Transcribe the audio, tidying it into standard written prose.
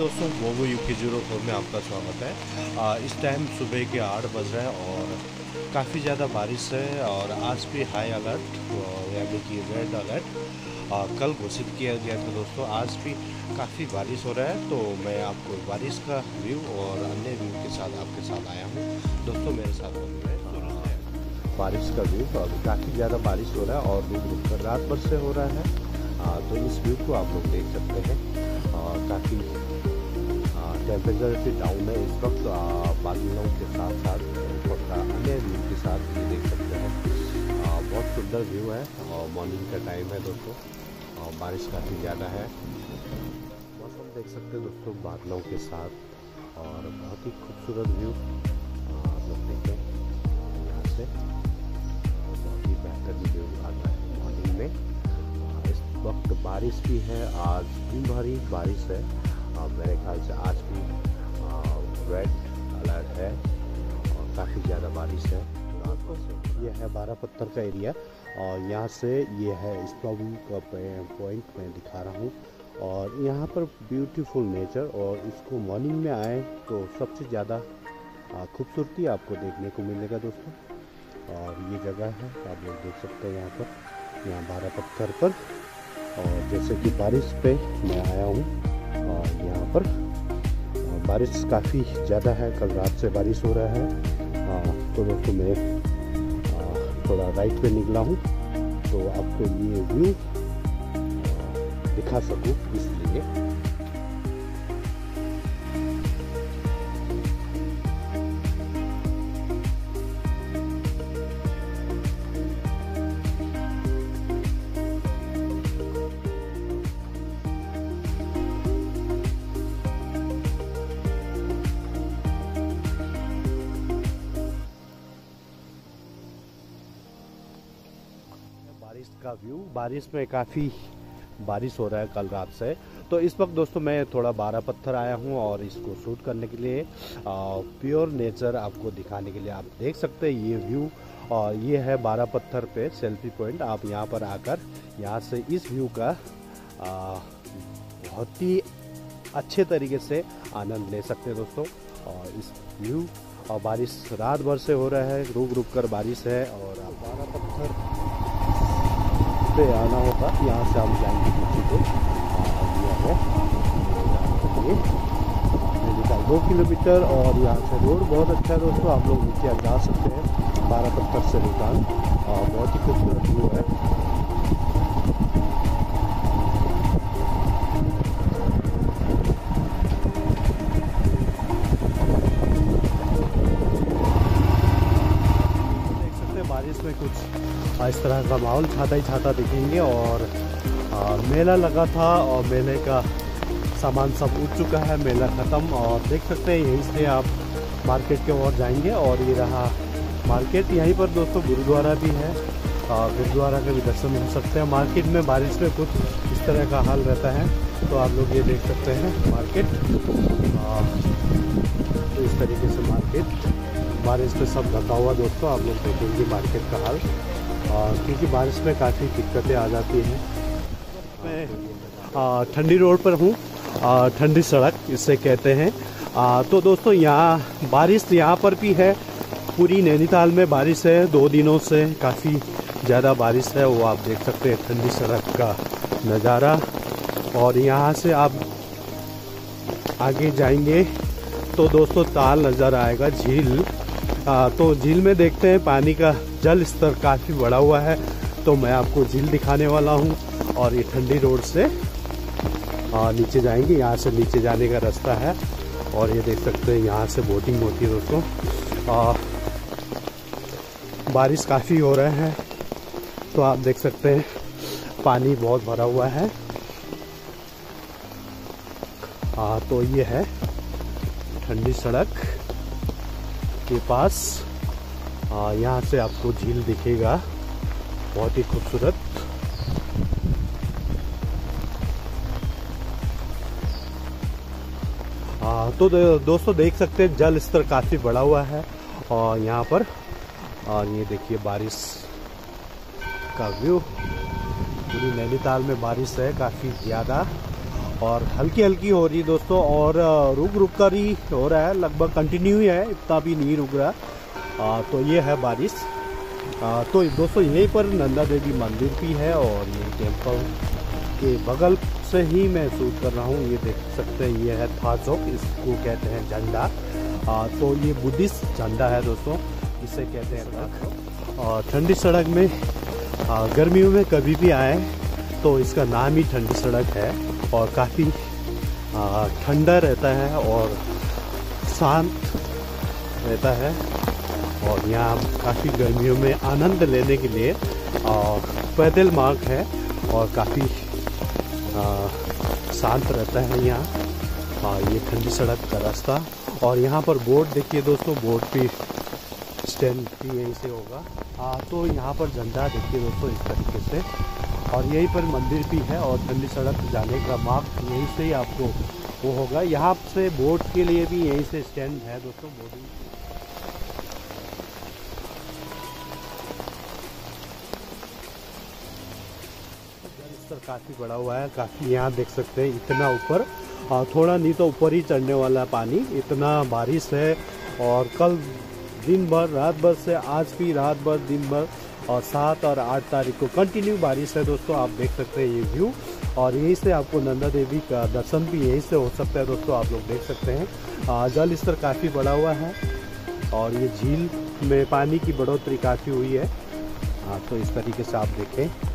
दोस्तों वोवो UK04 में आपका स्वागत है। इस टाइम सुबह के 8 बज रहे हैं और काफ़ी ज़्यादा बारिश है और आज भी हाई अलर्ट यानी कि रेड अलर्ट कल घोषित किया गया था। दोस्तों आज भी काफ़ी बारिश हो रहा है, तो मैं आपको बारिश का व्यू और अन्य व्यू के साथ आपके साथ आया हूँ। दोस्तों मेरे साथ बारिश का व्यू, काफ़ी ज़्यादा बारिश हो रहा है और रुक रुक कर रात भर से हो रहा है। तो इस व्यू को आप लोग देख सकते हैं। काफ़ी टेम्परेचर भी डाउन है इस वक्त। बादलों के साथ साथ अन्य व्यू के साथ ये देख सकते हैं। बहुत सुंदर व्यू है और मॉर्निंग का टाइम है दोस्तों। बारिश काफ़ी ज़्यादा है। मौसम देख सकते हैं दोस्तों बादलों के साथ और बहुत ही खूबसूरत व्यू आप लोग देखें यहाँ से। बहुत ही बेहतरीन व्यू आता है मॉर्निंग में। इस वक्त बारिश भी है, आज दिन भर ही बारिश है। मेरे ख्याल से आज भी रेड अलर्ट है और काफ़ी ज़्यादा बारिश है। ये है 12 पत्थर का एरिया और यहाँ से ये है स्प्लाविंग का पॉइंट मैं दिखा रहा हूँ। और यहाँ पर ब्यूटीफुल नेचर, और इसको मॉर्निंग में आए तो सबसे ज़्यादा खूबसूरती आपको देखने को मिलेगा दोस्तों। और ये जगह है आप लोग देख सकते हैं यहाँ 12 पत्थर पर। और जैसे कि बारिश पे मैं आया हूँ और यहाँ पर बारिश काफ़ी ज़्यादा है, कल रात से बारिश हो रहा है। तो दोस्तों मैं थोड़ा राइट पे निकला हूँ तो आपको ये व्यू दिखा सकूँ इसलिए। बारिश का व्यू, बारिश में काफ़ी बारिश हो रहा है कल रात से। तो इस वक्त दोस्तों मैं थोड़ा 12 पत्थर आया हूँ और इसको शूट करने के लिए, प्योर नेचर आपको दिखाने के लिए। आप देख सकते हैं ये व्यू, और ये है 12 पत्थर पे सेल्फी पॉइंट। आप यहाँ पर आकर यहाँ से इस व्यू का बहुत ही अच्छे तरीके से आनंद ले सकते हैं दोस्तों। और इस व्यू और बारिश रात भर से हो रहा है, रुक रुक कर बारिश है। और 12 पत्थर पे आना होगा, यहाँ से हम जाएंगे नीचे को। ये है 2 किलोमीटर और यहाँ से रोड बहुत अच्छा है दोस्तों। आप लोग नीचे जा सकते हैं 12 पत्थर से भूटान। बहुत ही खूबसूरत व्यू है। देख सकते हैं बारिश में कुछ इस तरह का माहौल छाता ही छाता दिखेंगे। और मेला लगा था और मेले का सामान सब उठ चुका है, मेला ख़त्म। और देख सकते हैं यहीं से आप मार्केट के ओर जाएंगे और ये रहा मार्केट। यहीं पर दोस्तों गुरुद्वारा भी है, गुरुद्वारा के भी दर्शन हो सकते हैं। मार्केट में बारिश में कुछ इस तरह का हाल रहता है, तो आप लोग ये देख सकते हैं मार्केट। तो इस तरीके से मार्केट बारिश में सब ढका हुआ दोस्तों। आप लोग देखेंगे मार्केट का हाल, क्योंकि बारिश में काफ़ी दिक्कतें आ जाती हैं। मैं ठंडी रोड पर हूँ, ठंडी सड़क इसे कहते हैं। तो दोस्तों यहाँ बारिश यहाँ पर भी है, पूरी नैनीताल में बारिश है 2 दिनों से। काफ़ी ज़्यादा बारिश है, वो आप देख सकते हैं ठंडी सड़क का नज़ारा। और यहाँ से आप आगे जाएंगे तो दोस्तों ताल नज़र आएगा, झील। तो झील में देखते हैं पानी का जल स्तर काफ़ी बढ़ा हुआ है, तो मैं आपको झील दिखाने वाला हूँ। और ये ठंडी रोड से नीचे जाएंगे, यहाँ से नीचे जाने का रास्ता है। और ये देख सकते हैं यहाँ से बोटिंग होती है दोस्तों। बारिश काफ़ी हो रहा है, तो आप देख सकते हैं पानी बहुत भरा हुआ है। तो ये है ठंडी सड़क के पास। यहाँ से आपको झील दिखेगा, बहुत ही खूबसूरत। तो दोस्तों देख सकते हैं जल स्तर काफ़ी बढ़ा हुआ है और यहाँ पर। और ये देखिए बारिश का व्यू, पूरी नैनीताल में बारिश है काफ़ी ज़्यादा। और हल्की हल्की हो रही है दोस्तों, और रुक रुक कर ही हो रहा है, लगभग कंटिन्यू ही है, इतना भी नहीं रुक रहा। तो ये है बारिश। तो दोस्तों यहीं पर नंदा देवी मंदिर भी है, और ये टेम्पल के बगल से ही मैं शूट कर रहा हूँ। ये देख सकते हैं, ये है थाजोक, इसको कहते हैं झंडा। तो ये बुद्धिस्ट झंडा है दोस्तों, इसे कहते हैं सड़क। और ठंडी सड़क में गर्मियों में कभी भी आए तो इसका नाम ही ठंडी सड़क है, और काफ़ी ठंडा रहता है और शांत रहता है। और यहाँ काफ़ी गर्मियों में आनंद लेने के लिए पैदल मार्ग है, और काफ़ी शांत रहता है यहाँ। ये ठंडी सड़क का रास्ता, और यहाँ पर बोर्ड देखिए दोस्तों, बोर्ड पे स्टैंड भी यहीं से होगा। तो यहाँ पर झंडा देखिए दोस्तों इस तरीके से, और यहीं पर मंदिर भी है, और ठंडी सड़क जाने का मार्ग यहीं से ही आपको वो होगा। यहाँ से बोट के लिए भी यहीं से स्टैंड है दोस्तों, बोटिंग। जल स्तर काफ़ी बढ़ा हुआ है, काफ़ी यहाँ देख सकते हैं इतना ऊपर, थोड़ा नहीं तो ऊपर ही चढ़ने वाला पानी, इतना बारिश है। और कल दिन भर रात भर से आज भी रात भर दिन भर, और 7 और 8 तारीख को कंटिन्यू बारिश है दोस्तों। आप देख सकते हैं ये व्यू, और यहीं से आपको नंदा देवी का दर्शन भी यहीं से हो सकता है दोस्तों, आप लोग देख सकते हैं। जल स्तर काफ़ी बढ़ा हुआ है, और ये झील में पानी की बढ़ोतरी काफ़ी हुई है। तो इस तरीके से आप देखें।